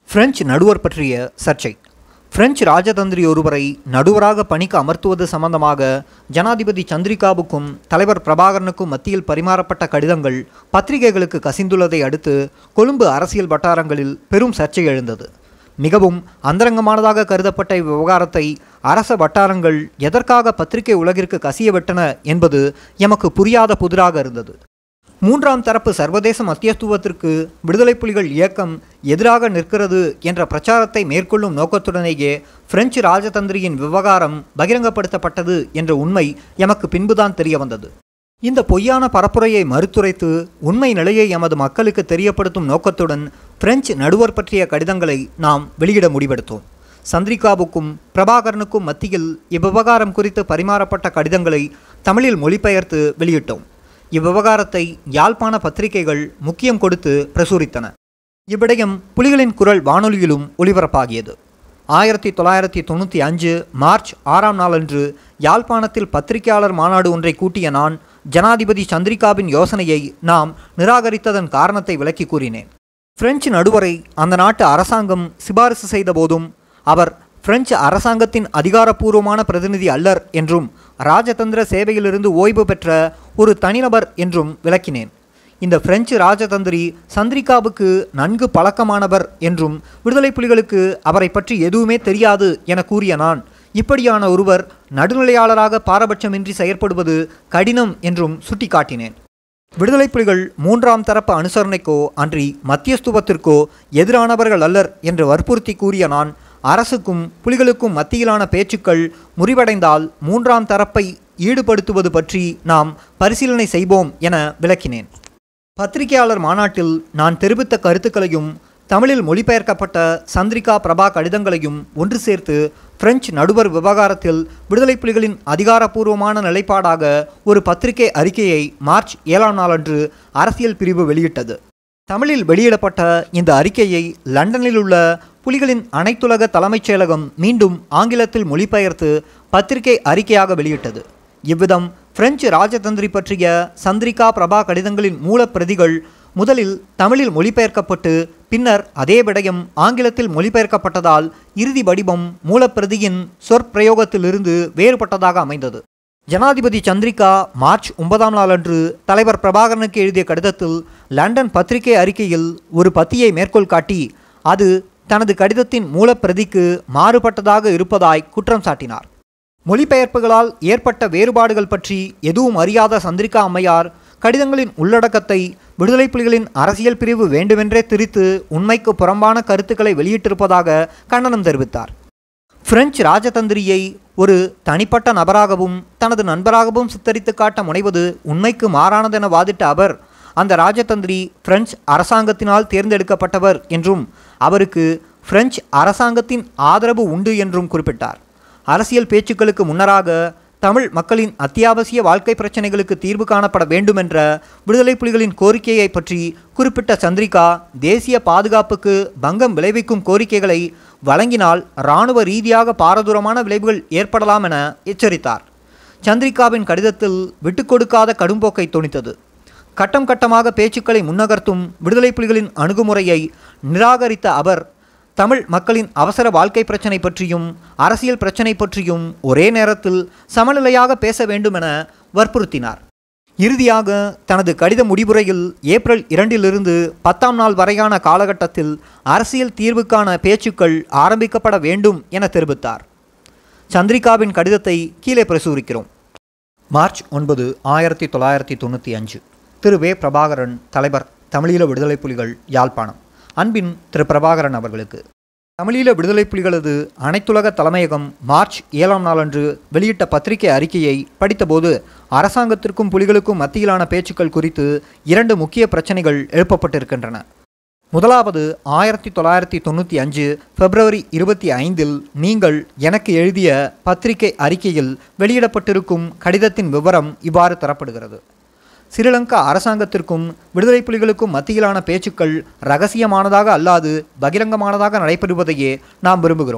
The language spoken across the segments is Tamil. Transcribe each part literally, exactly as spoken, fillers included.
பிரெஞ்சு நடுவர் பற்றிய சர்ச்சை. பிரெஞ்சு ராஜதந்திரி ஒருவரை நடுவராக பணிக்கு அமர்த்துவது சம்பந்தமாக ஜனாதிபதி சந்திரிகாவுக்கும் தலைவர் பிரபாகரனுக்கும் மத்தியில் பரிமாறப்பட்ட கடிதங்கள் பத்திரிகைகளுக்கு கசிந்துள்ளதை அடுத்து கொழும்பு அரசியல் வட்டாரங்களில் பெரும் சர்ச்சை எழுந்தது. மிகவும் அந்தரங்கமானதாக கருதப்பட்ட இவ்விவகாரத்தை அரச வட்டாரங்கள் எதற்காக பத்திரிகை உலகிற்கு கசியவிட்டன என்பது எமக்கு புரியாத புதிராக இருந்தது. மூன்றாம் தரப்பு சர்வதேச மத்தியஸ்துவத்திற்கு விடுதலை புலிகள் இயக்கம் எதிராக நிற்கிறது என்ற பிரச்சாரத்தை மேற்கொள்ளும் நோக்கத்துடனேயே பிரெஞ்சு ராஜதந்திரியின் விவகாரம் பகிரங்கப்படுத்தப்பட்டது என்ற உண்மை எமக்கு பின்புதான் தெரிய வந்தது. இந்த பொய்யான பரப்புரையை மறுத்துரைத்து உண்மை நிலையை எமது மக்களுக்கு தெரியப்படுத்தும் நோக்கத்துடன் பிரெஞ்சு நடுவர் பற்றிய கடிதங்களை நாம் வெளியிட முடிவெடுத்தோம். சந்திரிகாவுக்கும் பிரபாகரனுக்கும் மத்தியில் இவ்விவகாரம் குறித்து பரிமாறப்பட்ட கடிதங்களை தமிழில் மொழிபெயர்த்து வெளியிட்டோம். இவ்விவகாரத்தை யாழ்ப்பாண பத்திரிகைகள் முக்கியம் கொடுத்து பிரசுரித்தன. இவ்விடயம் புலிகளின் குரல் வானொலியிலும் ஒலிபரப்பாகியது. ஆயிரத்தி தொள்ளாயிரத்தி தொண்ணூற்றி அஞ்சு மார்ச் ஆறாம் நாளன்று யாழ்ப்பாணத்தில் பத்திரிகையாளர் மாநாடு ஒன்றை கூட்டிய நான் ஜனாதிபதி சந்திரிகாவின் யோசனையை நாம் நிராகரித்ததன் காரணத்தை விளக்கி கூறினேன். பிரெஞ்சு நடுவரை அந்த நாட்டு அரசாங்கம் சிபாரிசு செய்த போதும் அவர் பிரெஞ்சு அரசாங்கத்தின் அதிகாரப்பூர்வமான பிரதிநிதி அல்லர் என்றும் ராஜதந்திர சேவையிலிருந்து ஓய்வு பெற்ற ஒரு தனிநபர் என்றும் விளக்கினேன். இந்த பிரெஞ்சு ராஜதந்திரி சந்திரிகாவுக்கு நன்கு பழக்கமானவர் என்றும் விடுதலை புலிகளுக்கு அவரை பற்றி எதுவுமே தெரியாது என கூறிய நான் இப்படியான ஒருவர் நடுநிலையாளராக பாரபட்சமின்றி செயற்படுவது கடினம் என்றும் சுட்டிக்காட்டினேன். விடுதலை புலிகள் மூன்றாம் தரப்பு அனுசரணைக்கோ அன்றி மத்தியஸ்துவத்திற்கோ எதிரானவர்கள் அல்லர் என்று வற்புறுத்தி கூறிய நான் அரசுக்கும் புலிகளுக்கும் மத்தியிலான பேச்சுக்கள் முறிவடைந்தால் மூன்றாம் தரப்பை ஈடுபடுத்துவது பற்றி நாம் பரிசீலனை செய்வோம் என விளக்கினேன். பத்திரிகையாளர் மாநாட்டில் நான் தெரிவித்த கருத்துக்களையும் தமிழில் மொழிபெயர்க்கப்பட்ட சந்திரிகா பிரபா கடிதங்களையும் ஒன்று சேர்த்து பிரெஞ்சு நடுவர் விவகாரத்தில் விடுதலை புலிகளின் அதிகாரப்பூர்வமான நிலைப்பாடாக ஒரு பத்திரிகை அறிக்கையை மார்ச் ஏழாம் நாளன்று அரசியல் பிரிவு வெளியிட்டது. தமிழில் வெளியிடப்பட்ட இந்த அறிக்கையை லண்டனில் உள்ள புலிகளின் அனைத்துலக தலைமைச் செயலகம் மீண்டும் ஆங்கிலத்தில் மொழிபெயர்த்து பத்திரிகை அறிக்கையாக வெளியிட்டது. இவ்விதம் பிரெஞ்சு ராஜதந்திரி பற்றிய சந்திரிகா பிரபா கடிதங்களின் மூலப்பிரதிகள் முதலில் தமிழில் மொழிபெயர்க்கப்பட்டு பின்னர் அதே விடயம் ஆங்கிலத்தில் மொழிபெயர்க்கப்பட்டதால் இறுதி வடிவம் மூலப்பிரதியின் சொற்பிரயோகத்திலிருந்து வேறுபட்டதாக அமைந்தது. ஜனாதிபதி சந்திரிகா மார்ச் ஒன்பதாம் நாளன்று தலைவர் பிரபாகரனுக்கு எழுதிய கடிதத்தில் லண்டன் பத்திரிகை அறிக்கையில் ஒரு பத்தியை மேற்கோள் காட்டி அது தனது கடிதத்தின் மூலப்பிரதிக்கு மாறுபட்டதாக இருப்பதாய் குற்றம் சாட்டினார். மொழிபெயர்ப்புகளால் ஏற்பட்ட வேறுபாடுகள் பற்றி எதுவும் அறியாத சந்திரிகா அம்மையார் கடிதங்களின் உள்ளடக்கத்தை விடுதலை புலிகளின் அரசியல் பிரிவு வேண்டுமென்றே திரித்து உண்மைக்கு புறம்பான கருத்துக்களை வெளியிட்டிருப்பதாக கண்டனம் தெரிவித்தார். பிரெஞ்சு ராஜதந்திரியை ஒரு தனிப்பட்ட நபராகவும் தனது நண்பராகவும் சித்தரித்து காட்ட முனைவது உண்மைக்கு மாறானதென வாதிட்ட அவர் அந்த ராஜதந்திரி பிரெஞ்சு அரசாங்கத்தினால் தேர்ந்தெடுக்கப்பட்டவர் என்றும் அவருக்கு பிரெஞ்சு அரசாங்கத்தின் ஆதரவு உண்டு என்றும் குறிப்பிட்டார். அரசியல் பேச்சுக்களுக்கு முன்னராக தமிழ் மக்களின் அத்தியாவசிய வாழ்க்கை பிரச்சினைகளுக்கு தீர்வு காணப்பட வேண்டுமென்ற விடுதலை புலிகளின் கோரிக்கையை பற்றி குறிப்பிட்ட சந்திரிகா தேசிய பாதுகாப்புக்கு பங்கம் விளைவிக்கும் கோரிக்கைகளை வழங்கினால் இராணுவ ரீதியாக பாரதூரமான விளைவுகள் ஏற்படலாம் என எச்சரித்தார். சந்திரிகாவின் கடிதத்தில் விட்டுக்கொடுக்காத கடும்போக்கை தொனித்தது. கட்டம் கட்டமாக பேச்சுக்களை முன்னகர்த்தும் விடுதலை புலிகளின் அணுகுமுறையை நிராகரித்த அவர் தமிழ் மக்களின் அவசர வாழ்க்கை பிரச்சினை பற்றியும் அரசியல் பிரச்சினை பற்றியும் ஒரே நேரத்தில் சமநிலையாக பேச வேண்டுமென வற்புறுத்தினார். இறுதியாக தனது கடித முடிவுரையில் ஏப்ரல் இரண்டிலிருந்து பத்தாம் நாள் வரையான காலகட்டத்தில் அரசியல் தீர்வுக்கான பேச்சுக்கள் ஆரம்பிக்கப்பட வேண்டும் என தெரிவித்தார். சந்திரிகாவின் கடிதத்தை கீழே பிரசுரிக்கிறோம். மார்ச் ஒன்பது ஆயிரத்தி தொள்ளாயிரத்தி தொண்ணூற்றி அஞ்சு திரு வே பிரபாகரன், தலைவர், தமிழீழ விடுதலை புலிகள், யாழ்ப்பாணம். அன்பின் திரு பிரபாகரன் அவர்களுக்கு தமிழீழ விடுதலை புலிகளது அனைத்துலக தலைமையகம் மார்ச் ஏழாம் நாளன்று வெளியிட்ட பத்திரிகை அறிக்கையை படித்தபோது அரசாங்கத்திற்கும் புலிகளுக்கும் மத்தியிலான பேச்சுக்கள் குறித்து இரண்டு முக்கிய பிரச்சனைகள் எழுப்பப்பட்டிருக்கின்றன. முதலாவது, ஆயிரத்தி தொள்ளாயிரத்தி தொண்ணூற்றி அஞ்சு பிப்ரவரி இருபத்தி ஐந்தில் நீங்கள் எனக்கு எழுதிய பத்திரிகை அறிக்கையில் வெளியிடப்பட்டிருக்கும் கடிதத்தின் விவரம் இவ்வாறு தரப்படுகிறது. ஸ்ரீலங்கா அரசாங்கத்திற்கும் விடுதலை புலிகளுக்கும் மத்தியிலான பேச்சுக்கள் இரகசியமானதாக அல்லாது பகிரங்கமானதாக நடைபெறுவதையே நாம் விரும்புகிறோம்.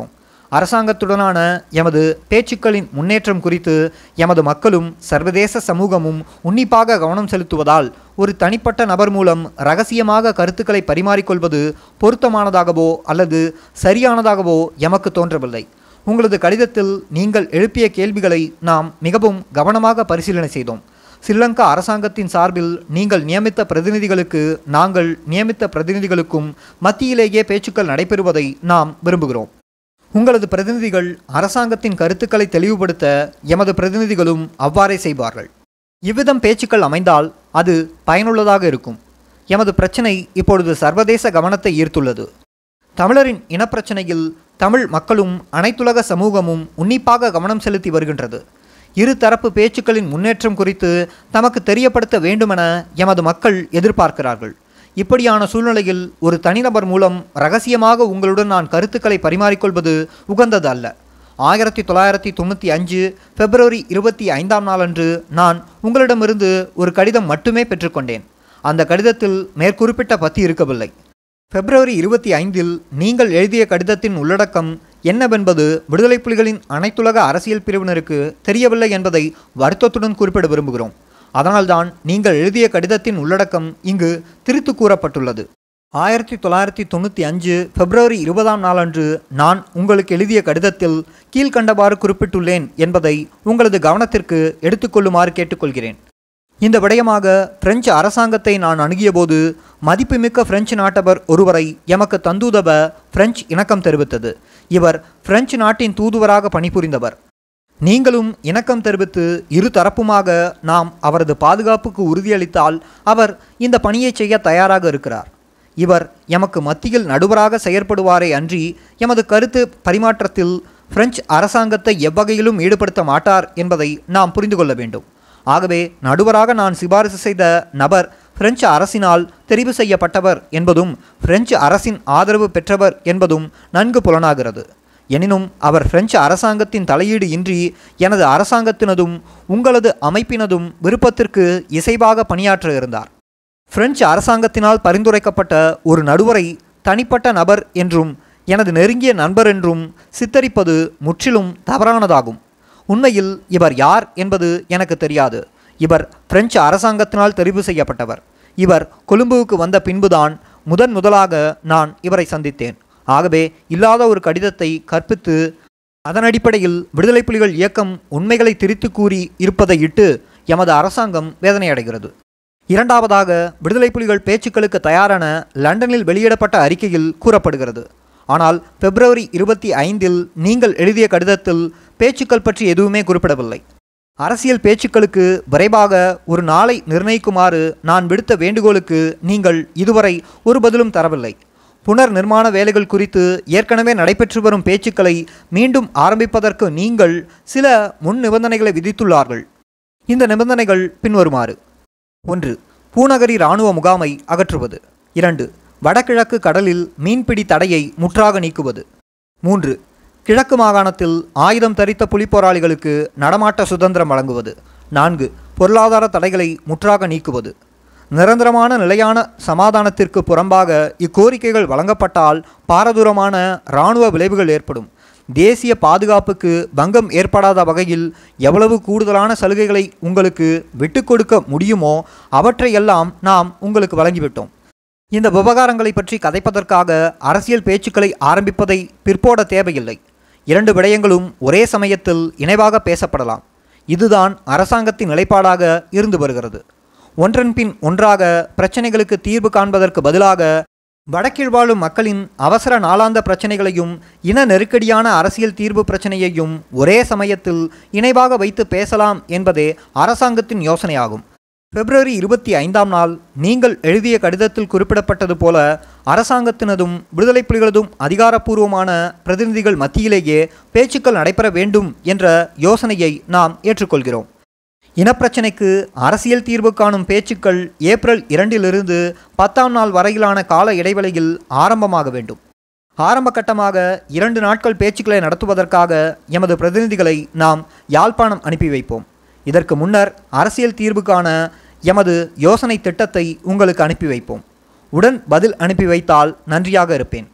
அரசாங்கத்துடனான எமது பேச்சுக்களின் முன்னேற்றம் குறித்து எமது மக்களும் சர்வதேச சமூகமும் உன்னிப்பாக கவனம் செலுத்துவதால் ஒரு தனிப்பட்ட நபர் மூலம் இரகசியமாக கருத்துக்களை பரிமாறிக்கொள்வது பொருத்தமானதாகவோ அல்லது சரியானதாகவோ எமக்கு தோன்றவில்லை. உங்களது கடிதத்தில் நீங்கள் எழுப்பிய கேள்விகளை நாம் மிகவும் கவனமாக பரிசீலனை செய்தோம். ஸ்ரீலங்கா அரசாங்கத்தின் சார்பில் நீங்கள் நியமித்த பிரதிநிதிகளுக்கு நாங்கள் நியமித்த பிரதிநிதிகளுக்கும் மத்தியிலேயே பேச்சுக்கள் நடைபெறுவதை நாம் விரும்புகிறோம். உங்களது பிரதிநிதிகள் அரசாங்கத்தின் கருத்துக்களை தெளிவுபடுத்த எமது பிரதிநிதிகளும் அவ்வாறே செய்வார்கள். இவ்விதம் பேச்சுக்கள் அமைந்தால் அது பயனுள்ளதாக இருக்கும். எமது பிரச்சினை இப்பொழுது சர்வதேச கவனத்தை ஈர்த்துள்ளது. தமிழரின் இனப்பிரச்சனையில் தமிழ் மக்களும் அனைத்துலக சமூகமும் உன்னிப்பாக கவனம் செலுத்தி வருகின்றது. இரு தரப்பு பேச்சுக்களின் முன்னேற்றம் குறித்து தமக்கு தெரியப்படுத்த வேண்டுமென எமது மக்கள் எதிர்பார்க்கிறார்கள். இப்படியான சூழ்நிலையில் ஒரு தனிநபர் மூலம் இரகசியமாக உங்களுடன் நான் கருத்துக்களை பரிமாறிக்கொள்வது உகந்தது அல்ல. ஆயிரத்தி தொள்ளாயிரத்தி தொண்ணூற்றி அஞ்சு பிப்ரவரி இருபத்தி ஐந்தாம் நாளன்று நான் உங்களிடமிருந்து ஒரு கடிதம் மட்டுமே பெற்றுக்கொண்டேன். அந்த கடிதத்தில் மேற்குறிப்பிட்ட பத்தி இருக்கவில்லை. பிப்ரவரி இருபத்தி ஐந்தில் நீங்கள் எழுதிய கடிதத்தின் உள்ளடக்கம் என்னவென்பது விடுதலை புலிகளின் அனைத்துலக அரசியல் பிரிவினருக்கு தெரியவில்லை என்பதை வருத்தத்துடன் குறிப்பிட விரும்புகிறோம். அதனால்தான் நீங்கள் எழுதிய கடிதத்தின் உள்ளடக்கம் இங்கு திரித்து கூறப்பட்டுள்ளது. ஆயிரத்தி தொள்ளாயிரத்தி தொண்ணூற்றி அஞ்சு பிப்ரவரி இருபதாம் நாளன்று நான் உங்களுக்கு எழுதிய கடிதத்தில் கீழ்கண்டவாறு குறிப்பிட்டுள்ளேன் என்பதை உங்களது கவனத்திற்கு எடுத்துக்கொள்ளுமாறு கேட்டுக்கொள்கிறேன். இந்த விடயமாக பிரெஞ்சு அரசாங்கத்தை நான் அணுகியபோது மதிப்புமிக்க பிரெஞ்சு நாட்டவர் ஒருவரை எமக்கு தந்துதவ பிரெஞ்சு இணக்கம் தெரிவித்தது. இவர் பிரெஞ்சு நாட்டின் தூதுவராக பணிபுரிந்தவர். நீங்களும் இணக்கம் தெரிவித்து இரு தரப்புமாக நாம் அவரது பாதுகாப்புக்கு உறுதியளித்தால் அவர் இந்த பணியை செய்ய தயாராக இருக்கிறார். இவர் எமக்கு மத்தியில் நடுவராக செயற்படுவாரே அன்றி எமது கருத்து பரிமாற்றத்தில் பிரெஞ்சு அரசாங்கத்தை எவ்வகையிலும் ஈடுபடுத்த மாட்டார் என்பதை நாம் புரிந்து கொள்ள வேண்டும். ஆகவே நடுவராக நான் சிபாரிசு செய்த நபர் பிரெஞ்சு அரசினால் தெரிவு செய்யப்பட்டவர் என்பதும் பிரெஞ்சு அரசின் ஆதரவு பெற்றவர் என்பதும் நன்கு புலனாகிறது. எனினும் அவர் பிரெஞ்சு அரசாங்கத்தின் தலையீடு இன்றி எனது அரசாங்கத்தினதும் உங்களது அமைப்பினதும் விருப்பத்திற்கு இசைவாக பணியாற்ற இருந்தார். பிரெஞ்சு அரசாங்கத்தினால் பரிந்துரைக்கப்பட்ட ஒரு நடுவரை தனிப்பட்ட நபர் என்றும் எனது நெருங்கிய நண்பர் என்றும் சித்தரிப்பது முற்றிலும் தவறானதாகும். உண்மையில் இவர் யார் என்பது எனக்கு தெரியாது. இவர் பிரெஞ்சு அரசாங்கத்தினால் தெரிவு செய்யப்பட்டவர். இவர் கொழும்புவுக்கு வந்த பின்புதான் முதன் முதலாக நான் இவரை சந்தித்தேன். ஆகவே இல்லாத ஒரு கடிதத்தை கற்பித்து அதன் அடிப்படையில் விடுதலை புலிகள் இயக்கம் உண்மைகளை திரித்து கூறி இருப்பதை இட்டு எமது அரசாங்கம் வேதனையடைகிறது. இரண்டாவதாக, விடுதலை புலிகள் பேச்சுக்களுக்கு தயாரென லண்டனில் வெளியிடப்பட்ட அறிக்கையில் கூறப்படுகிறது. ஆனால் பிப்ரவரி இருபத்தி ஐந்தில் நீங்கள் எழுதிய கடிதத்தில் பேச்சுக்கள் பற்றி எதுவுமே குறிப்பிடவில்லை. அரசியல் பேச்சுக்களுக்கு விரைவாக ஒரு நாளை நிர்ணயிக்குமாறு நான் விடுத்த வேண்டுகோளுக்கு நீங்கள் இதுவரை ஒரு பதிலும் தரவில்லை. புனர் நிர்மாண வேலைகள் குறித்து ஏற்கனவே நடைபெற்று வரும் பேச்சுக்களை மீண்டும் ஆரம்பிப்பதற்கு நீங்கள் சில முன் நிபந்தனைகளை விதித்துள்ளார்கள். இந்த நிபந்தனைகள் பின்வருமாறு: ஒன்று, பூநகரி இராணுவ முகாமை அகற்றுவது. இரண்டு, வடகிழக்கு கடலில் மீன்பிடி தடையை முற்றாக நீக்குவது. மூன்று, கிழக்கு மாகாணத்தில் ஆயுதம் தரித்த புலிப்போராளிகளுக்கு நடமாட்ட சுதந்திரம் வழங்குவது. நான்கு, பொருளாதார தடைகளை முற்றாக நீக்குவது. நிரந்தரமான நிலையான சமாதானத்திற்கு புறம்பாக இக்கோரிக்கைகள் வழங்கப்பட்டால் பாரதூரமான இராணுவ விளைவுகள் ஏற்படும். தேசிய பாதுகாப்புக்கு பங்கம் ஏற்படாத வகையில் எவ்வளவு கூடுதலான சலுகைகளை உங்களுக்கு விட்டு கொடுக்க முடியுமோ அவற்றையெல்லாம் நாம் உங்களுக்கு வழங்கிவிட்டோம். இந்த விவகாரங்களை பற்றி கதைப்பதற்காக அரசியல் பேச்சுக்களை ஆரம்பிப்பதை பிற்போட தேவையில்லை. இரண்டு விடயங்களும் ஒரே சமயத்தில் இணைவாக பேசப்படலாம். இதுதான் அரசாங்கத்தின் நிலைப்பாடாக இருந்து வருகிறது. ஒன்றன் பின் ஒன்றாக பிரச்சனைகளுக்கு தீர்வு காண்பதற்கு பதிலாக வடக்கில் வாழும் மக்களின் அவசர நாளாந்த பிரச்சனைகளையும் இன நெருக்கடியான அரசியல் தீர்வு பிரச்சனையையும் ஒரே சமயத்தில் இணைவாக வைத்து பேசலாம் என்பதே அரசாங்கத்தின் யோசனையாகும். பிப்ரவரி இருபத்தி ஐந்தாம் நாள் நீங்கள் எழுதிய கடிதத்தில் குறிப்பிடப்பட்டது போல அரசாங்கத்தினதும் விடுதலை புலிகளதும் அதிகாரப்பூர்வமான பிரதிநிதிகள் மத்தியிலேயே பேச்சுக்கள் நடைபெற வேண்டும் என்ற யோசனையை நாம் ஏற்றுக்கொள்கிறோம். இனப்பிரச்சினைக்கு அரசியல் தீர்வு காணும் பேச்சுக்கள் ஏப்ரல் இரண்டிலிருந்து பத்தாம் நாள் வரையிலான கால இடைவெளியில் ஆரம்பமாக வேண்டும். ஆரம்ப கட்டமாக இரண்டு நாட்கள் பேச்சுக்களை நடத்துவதற்காக எமது பிரதிநிதிகளை நாம் யாழ்ப்பாணம் அனுப்பி வைப்போம். இதற்கு முன்னர் அரசியல் தீர்வுக்கான எமது யோசனை திட்டத்தை உங்களுக்கு அனுப்பி வைப்போம். உடன் பதில் அனுப்பி வைத்தால் நன்றியாக இருப்பேன்.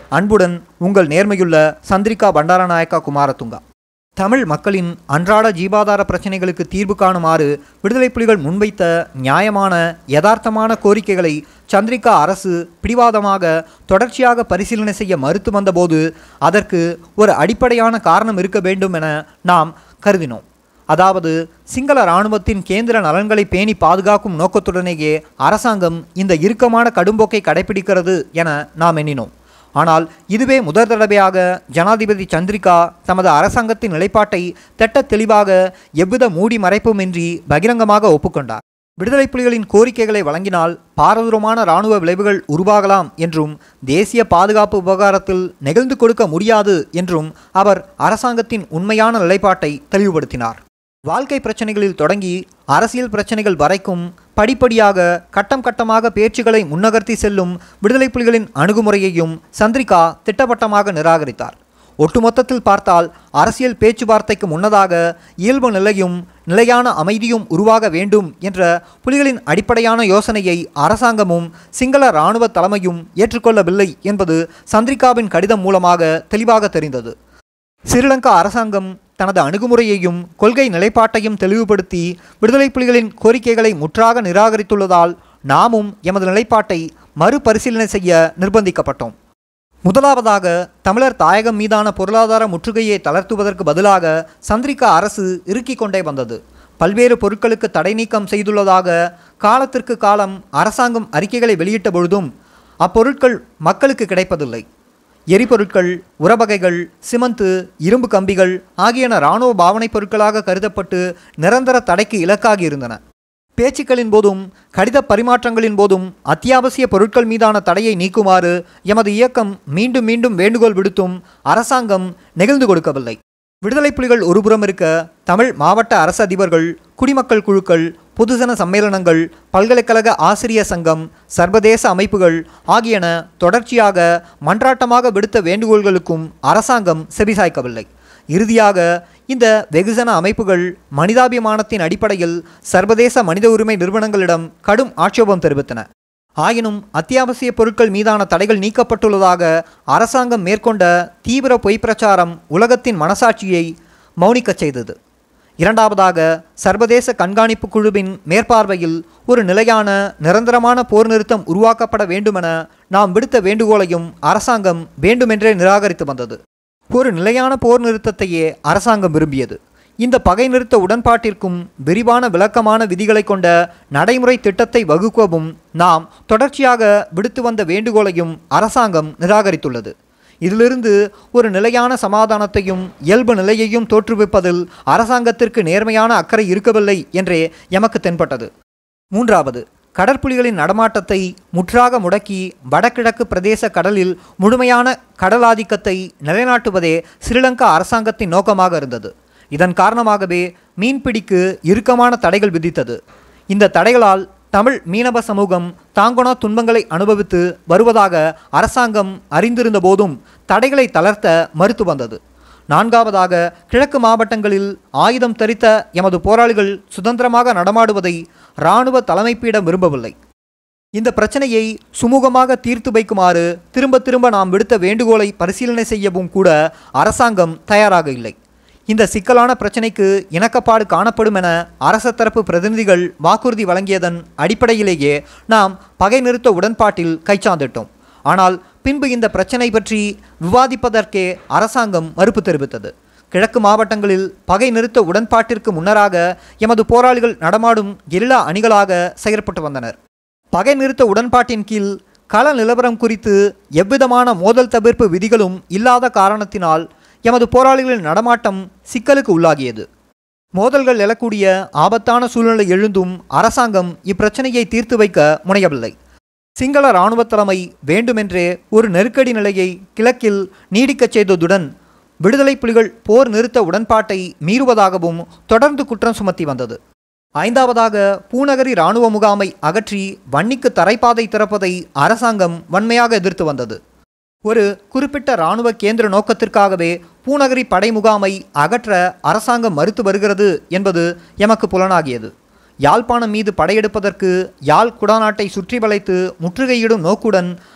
அன்புடன் உங்கள் நேர்மையுள்ள சந்திரிகா பண்டாரநாயக்கா குமாரதுங்கா. தமிழ் மக்களின் அன்றாட ஜீவாதார பிரச்சனைகளுக்கு தீர்வு காணுமாறு விடுதலை புலிகள் முன்வைத்த நியாயமான யதார்த்தமான கோரிக்கைகளை சந்திரிகா அரசு பிடிவாதமாக தொடர்ச்சியாக பரிசீலனை செய்ய மறுத்து வந்தபோது அதற்கு ஒரு அடிப்படையான காரணம் இருக்க வேண்டும் என நாம் கருதினோம். அதாவது சிங்கள இராணுவத்தின் கேந்திர நலன்களை பேணி பாதுகாக்கும் நோக்கத்துடனேயே அரசாங்கம் இந்த இறுக்கமான கடும்போக்கை கடைபிடிக்கிறது என நாம் எண்ணினோம். ஆனால் இதுவே முதல் தடவையாக ஜனாதிபதி சந்திரிகா தமது அரசாங்கத்தின் நிலைப்பாட்டை திட்ட தெளிவாக எவ்வித மூடி மறைப்புமின்றி பகிரங்கமாக ஒப்புக்கொண்டார். விடுதலை புலிகளின் கோரிக்கைகளை வழங்கினால் பாரதூரமான இராணுவ விளைவுகள் உருவாகலாம் என்றும் தேசிய பாதுகாப்பு விவகாரத்தில் நெகிழ்ந்து கொடுக்க முடியாது என்றும் அவர் அரசாங்கத்தின் உண்மையான நிலைப்பாட்டை தெளிவுபடுத்தினார். வாழ்க்கை பிரச்சனைகளில் தொடங்கி அரசியல் பிரச்சனைகள் வரைக்கும் படிப்படியாக கட்டம் கட்டமாக பேச்சுக்களை முன்னகர்த்தி செல்லும் விடுதலை புலிகளின் அணுகுமுறையையும் சந்திரிகா திட்டவட்டமாக நிராகரித்தார். ஒட்டுமொத்தத்தில் பார்த்தால் அரசியல் பேச்சுவார்த்தைக்கு முன்னதாக இயல்பு நிலையும் நிலையான அமைதியும் உருவாக வேண்டும் என்ற புலிகளின் அடிப்படையான யோசனையை அரசாங்கமும் சிங்கள இராணுவ தலைமையும் ஏற்றுக்கொள்ளவில்லை என்பது சந்திரிகாவின் கடிதம் மூலமாக தெளிவாக தெரிந்தது. ஸ்ரீலங்கா அரசாங்கம் தனது அணுகுமுறையையும் கொள்கை நிலைப்பாட்டையும் தெளிவுபடுத்தி விடுதலை புலிகளின் கோரிக்கைகளை முற்றாக நிராகரித்துள்ளதால் நாமும் எமது நிலைப்பாட்டை மறுபரிசீலனை செய்ய நிர்பந்திக்கப்பட்டோம். முதலாவதாக தமிழர் தாயகம் மீதான பொருளாதார முற்றுகையை தளர்த்துவதற்கு பதிலாக சந்திரிகா அரசு இறுக்கிக் கொண்டே வந்தது. பல்வேறு பொருட்களுக்கு தடை நீக்கம் செய்துள்ளதாக காலத்திற்கு காலம் அரசாங்கம் அறிக்கைகளை வெளியிட்ட பொழுதும் அப்பொருட்கள் மக்களுக்கு கிடைப்பதில்லை. எரிபொருட்கள், உரவகைகள், சிமெந்து, இரும்பு கம்பிகள் ஆகியன இராணுவ பாவனைப் பொருட்களாக கருதப்பட்டு நிரந்தர தடைக்கு இலக்காகி இருந்தன. பேச்சுக்களின் போதும் கடித பரிமாற்றங்களின் போதும் அத்தியாவசிய பொருட்கள் மீதான தடையை நீக்குமாறு எமது இயக்கம் மீண்டும் மீண்டும் வேண்டுகோள் விடுத்தும் அரசாங்கம் நெகிழ்ந்து கொடுக்கவில்லை. விடுதலை புலிகள் ஒருபுறம் இருக்க தமிழ் மாவட்ட அரசு அதிபர்கள், குடிமக்கள் குழுக்கள், பொதுஜன சம்மேளனங்கள், பல்கலைக்கழக ஆசிரியர் சங்கம், சர்வதேச அமைப்புகள் ஆகியன தொடர்ச்சியாக மன்றாட்டமாக விடுத்த வேண்டுகோள்களுக்கும் அரசாங்கம் செவிசாய்க்கவில்லை. இறுதியாக இந்த வெகுஜன அமைப்புகள் மனிதாபிமானத்தின் அடிப்படையில் சர்வதேச மனித உரிமை நிறுவனங்களிடம் கடும் ஆட்சேபம் தெரிவித்தன. ஆயினும் அத்தியாவசிய பொருட்கள் மீதான தடைகள் நீக்கப்பட்டுள்ளதாக அரசாங்கம் மேற்கொண்ட தீவிர பொய் பிரச்சாரம் உலகத்தின் மனசாட்சியை மௌனிக்கச் செய்தது. இரண்டாவதாக சர்வதேச கண்காணிப்பு குழுவின் மேற்பார்வையில் ஒரு நிலையான நிரந்தரமான போர் நிறுத்தம் உருவாக்கப்பட வேண்டுமென நாம் விடுத்த வேண்டுகோளையும் அரசாங்கம் வேண்டுமென்றே நிராகரித்து வந்தது. ஒரு நிலையான போர் நிறுத்தத்தையே அரசாங்கம் விரும்பியது. இந்த பகை நிறுத்த உடன்பாட்டிற்கும் விரிவான விளக்கமான விதிகளை கொண்ட நடைமுறை திட்டத்தை வகுக்கவும் நாம் தொடர்ச்சியாக விடுத்து வந்த வேண்டுகோளையும் அரசாங்கம் நிராகரித்துள்ளது. இதிலிருந்து ஒரு நிலையான சமாதானத்தையும் இயல்பு நிலையையும் தோற்றுவிப்பதில் அரசாங்கத்திற்கு நேர்மையான அக்கறை இருக்கவில்லை என்றே எமக்கு தென்பட்டது. மூன்றாவது, கடற்புலிகளின் நடமாட்டத்தை முற்றாக முடக்கி வடகிழக்கு பிரதேச கடலில் முழுமையான கடலாதிக்கத்தை நிலைநாட்டுவதே ஸ்ரீலங்கா அரசாங்கத்தின் நோக்கமாக இருந்தது. இதன் காரணமாகவே மீன்பிடிக்கு இறுக்கமான தடைகள் விதித்தது. இந்த தடைகளால் தமிழ் மீனவ சமூகம் தாங்கொணா துன்பங்களை அனுபவித்து வருவதாக அரசாங்கம் அறிந்திருந்த போதும் தடைகளை தளர்த்த மறுத்து வந்தது. நான்காவதாக, கிழக்கு மாவட்டங்களில் ஆயுதம் தரித்த எமது போராளிகள் சுதந்திரமாக நடமாடுவதை இராணுவ தலைமைப்பீடம் விரும்பவில்லை. இந்த பிரச்சனையை சுமூகமாக தீர்த்து வைக்குமாறு திரும்ப திரும்ப நாம் விடுத்த வேண்டுகோளை பரிசீலனை செய்யவும் கூட அரசாங்கம் தயாராக இல்லை. இந்த சிக்கலான பிரச்சினைக்கு இணக்கப்பாடு காணப்படும் என அரச தரப்பு பிரதிநிதிகள் வாக்குறுதி வழங்கியதன் அடிப்படையிலேயே நாம் பகை நிறுத்த உடன்பாட்டில் கைச்சாந்திட்டோம். ஆனால் பின்பு இந்த பிரச்சினை பற்றி விவாதிப்பதற்கே அரசாங்கம் மறுப்பு தெரிவித்தது. கிழக்கு மாவட்டங்களில் பகை நிறுத்த உடன்பாட்டிற்கு முன்னராக எமது போராளிகள் நடமாடும் கெரில்லா அணிகளாக செயற்பட்டு வந்தனர். பகை நிறுத்த உடன்பாட்டின் கீழ் கள நிலவரம் குறித்து எவ்விதமான மோதல் தவிர்ப்பு விதிகளும் இல்லாத காரணத்தினால் எமது போராளிகளின் நடமாட்டம் சிக்கலுக்கு உள்ளாகியது. மோதல்கள் எழக்கூடிய ஆபத்தான சூழ்நிலை எழுந்தும் அரசாங்கம் இப்பிரச்சனையை தீர்த்து வைக்க முனையவில்லை. சிங்கள இராணுவ தலைமை வேண்டுமென்றே ஒரு நெருக்கடி நிலையை கிழக்கில் நீடிக்கச் செய்ததுடன் விடுதலை புலிகள் போர் நிறுத்த உடன்பாட்டை மீறுவதாகவும் தொடர்ந்து குற்றம் சுமத்தி வந்தது. ஐந்தாவதாக, பூநகரி இராணுவ முகாமை அகற்றி வன்னிக்கு தரைப்பாதை திறப்பதை அரசாங்கம் வன்மையாக எதிர்த்து வந்தது. ஒரு குறிப்பிட்ட இராணுவ கேந்திர நோக்கத்திற்காகவே பூநகரி படை முகாமை அகற்ற அரசாங்கம் மறுத்து வருகிறது என்பது எமக்கு புலனாகியது. யாழ்ப்பாணம் மீது படையெடுப்பதற்கு யாழ் குடாநாட்டை சுற்றி வளைத்து முற்றுகையிடும் நோக்குடன்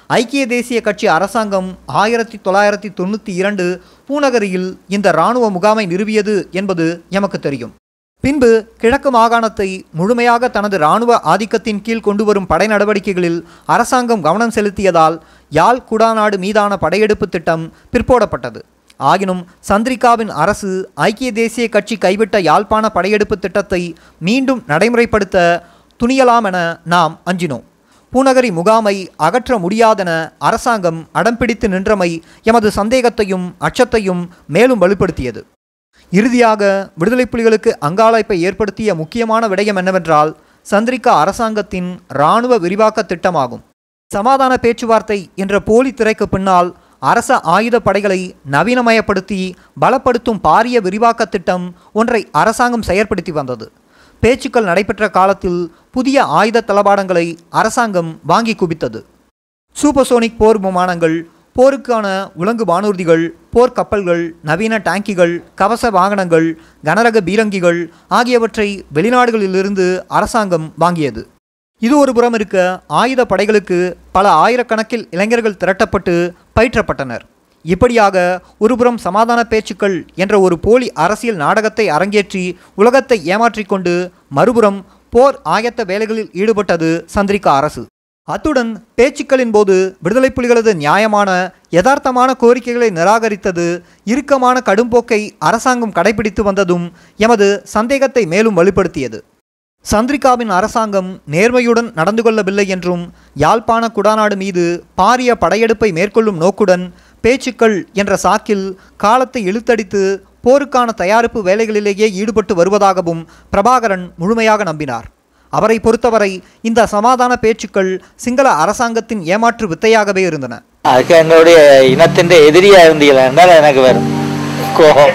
ஐக்கிய தேசிய கட்சி அரசாங்கம் ஆயிரத்தி தொள்ளாயிரத்தி தொண்ணூற்றி இரண்டு பூநகரியில் இந்த இராணுவ முகாமை நிறுவியது என்பது எமக்கு தெரியும். பின்பு கிழக்கு மாகாணத்தை முழுமையாக தனது இராணுவ ஆதிக்கத்தின் கீழ் கொண்டு வரும் படை நடவடிக்கைகளில் அரசாங்கம் கவனம் செலுத்தியதால் யாழ் குடாநாடு மீதான படையெடுப்பு திட்டம் பிற்போடப்பட்டது. ஆகினும் சந்திரிகாவின் அரசு ஐக்கிய தேசிய கட்சி கைவிட்ட யாழ்ப்பாண படையெடுப்பு திட்டத்தை மீண்டும் நடைமுறைப்படுத்த துணியலாம் என நாம் அஞ்சினோம். பூநகரி முகாமை அகற்ற முடியாதென அரசாங்கம் அடம்பிடித்து நின்றமை எமது சந்தேகத்தையும் அச்சத்தையும் மேலும் வலுப்படுத்தியது. இறுதியாக விடுதலை புலிகளுக்கு அங்காளைப்பை ஏற்படுத்திய முக்கியமான விடயம் என்னவென்றால் சந்திரிகா அரசாங்கத்தின் இராணுவ விரிவாக்க திட்டமாகும். சமாதான பேச்சுவார்த்தை என்ற போலி திரைக்கு பின்னால் அரச ஆயுத படைகளை நவீனமயப்படுத்தி பலப்படுத்தும் பாரிய விரிவாக்க திட்டம் ஒன்றை அரசாங்கம் செயற்படுத்தி வந்தது. பேச்சுக்கள் நடைபெற்ற காலத்தில் புதிய ஆயுத தளபாடங்களை அரசாங்கம் வாங்கி குவித்தது. சூப்பர்சோனிக் போர் விமானங்கள், போருக்கான உலங்கு வானூர்திகள், போர்க்கப்பல்கள், நவீன டாங்கிகள், கவச வாகனங்கள், கனரக பீரங்கிகள் ஆகியவற்றை வெளிநாடுகளிலிருந்து அரசாங்கம் வாங்கியது. இது ஒரு புறம் இருக்க, ஆயுத படைகளுக்கு பல ஆயிரக்கணக்கில் இளைஞர்கள் திரட்டப்பட்டு பயிற்றப்பட்டனர். இப்படியாக ஒருபுறம் சமாதான பேச்சுக்கள் என்ற ஒரு போலி அரசியல் நாடகத்தை அரங்கேற்றி உலகத்தை ஏமாற்றிக்கொண்டு, மறுபுறம் போர் ஆயத்த வேலைகளில் ஈடுபட்டது சந்திரிகா அரசு. அத்துடன் பேச்சுக்களின் போது விடுதலை புலிகளது நியாயமான யதார்த்தமான கோரிக்கைகளை நிராகரித்தது, இறுக்கமான கடும்போக்கை அரசாங்கம் கடைபிடித்து வந்ததும் எமது சந்தேகத்தை மேலும் வலுப்படுத்தியது. சந்திரிகாவின் அரசாங்கம் நேர்மையுடன் நடந்து கொள்ளவில்லை என்றும், யாழ்ப்பாண குடாநாடு மீது பாரிய படையெடுப்பை மேற்கொள்ளும் நோக்குடன் பேச்சுக்கள் என்ற சாக்கில் காலத்தை இழுத்தடித்து போருக்கான தயாரிப்பு வேலைகளிலேயே ஈடுபட்டு வருவதாகவும் பிரபாகரன் முழுமையாக நம்பினார். அவரை பொறுத்தவரை இந்த சமாதான பேச்சுக்கள் சிங்கள அரசாங்கத்தின் ஏமாற்று வித்தையாகவே இருந்தன. அதுக்கு என்னுடைய இனத்தின் எதிரியா இருந்தீங்களா என்றால் எனக்கு வரும் கோபம்.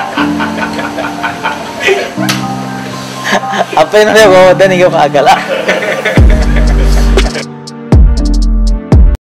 அப்ப என்னுடைய கோபத்தை நீங்க பார்க்கலாம்.